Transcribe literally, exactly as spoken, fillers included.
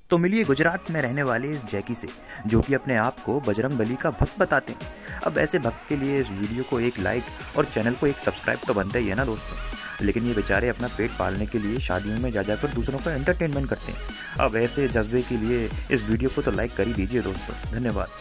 तो मिलिए गुजरात में रहने वाले इस जैकी से, जो कि अपने आप को बजरंग बली का भक्त बताते हैं। अब ऐसे भक्त के लिए इस वीडियो को एक लाइक और चैनल को एक सब्सक्राइब तो बनता ही है ना दोस्तों। लेकिन ये बेचारे अपना पेट पालने के लिए शादियों में जा जाकर दूसरों को एंटरटेनमेंट करते हैं। अब ऐसे जज्बे के लिए इस वीडियो को तो लाइक कर ही दीजिए दोस्तों। धन्यवाद।